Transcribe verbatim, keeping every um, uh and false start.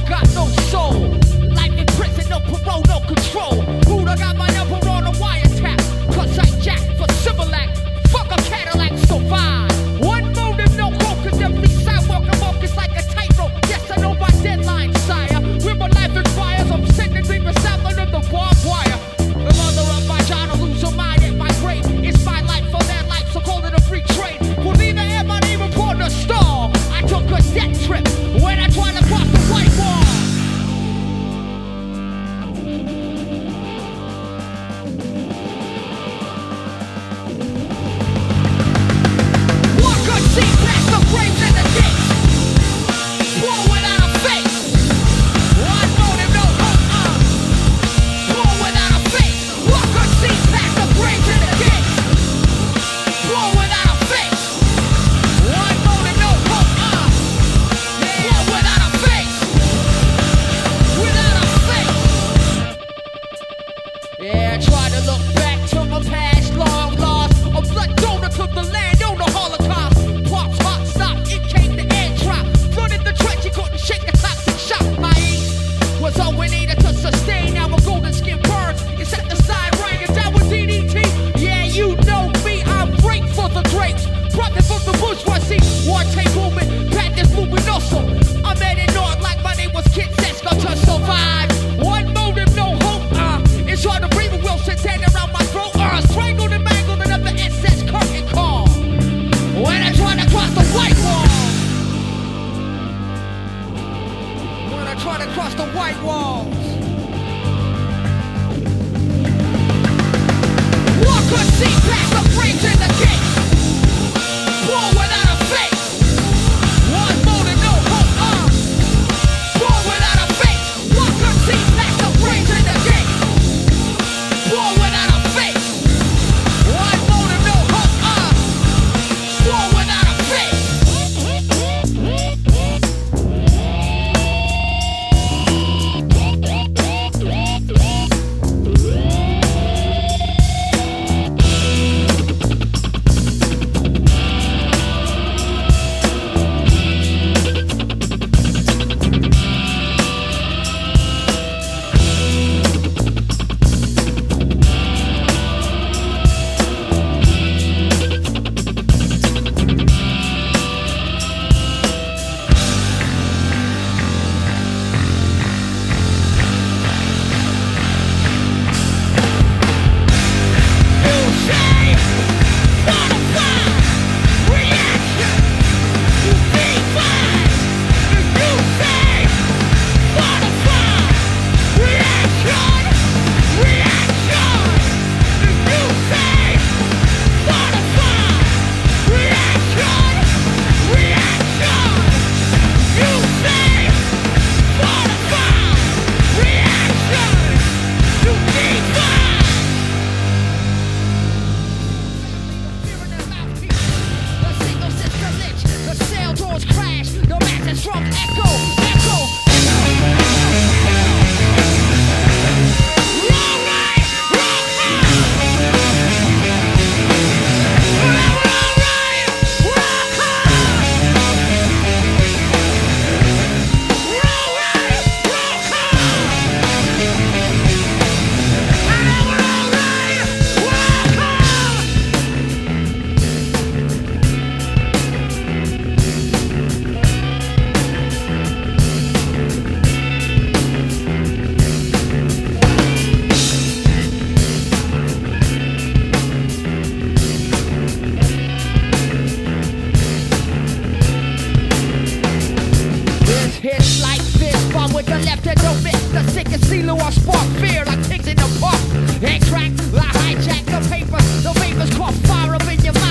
got no soul. Life in prison, no parole, no control. Buddha got my number on a wiretap. Cause I jack for civil act. Fuck a Cadillac, survive. One motive, no hope, cause every sidewalk I walk is like a tightrope. Yes, I know my deadline, sire. Where my life inspires, I'm sending me resemblance of the barbed wire. The mother of my child, I lose her mind at my grave. It's my life for their life, so call it a free trade. For neither am I even born to star. I took a death trip when I tried to cross the white wall. Yeah, I try to look back to my past long lost. A blood donor to the land on the Holocaust. Pops hot stop, it came the air drop. Flooded the trench, you couldn't shake the toxic shock. My age was all we needed to sustain our golden skin birds. You set the side ring and down with D D T. Yeah, you know me, I'm great for the grapes. Profit from the bourgeoisie, war tape movement, practice moving also. I'm heading north like my name was Kid Sesko to survive. One motive, no hope, uh, it's hard to breathe with Wilson standing around my throat. Uh, strangled and mangled and up the S S curtain call. When I try to cross the white wall. When I try to cross the white walls. Walk could see past the frames in the gate. War without a face. One motive, no hope, uh. War without a face. Walk could see past the frames in the gate. War without a face. One motive, no hope, uh. War without a face. Spark fear like pigs in the park. Extract, I hijack the paper. The vapors caught fire up in your mouth.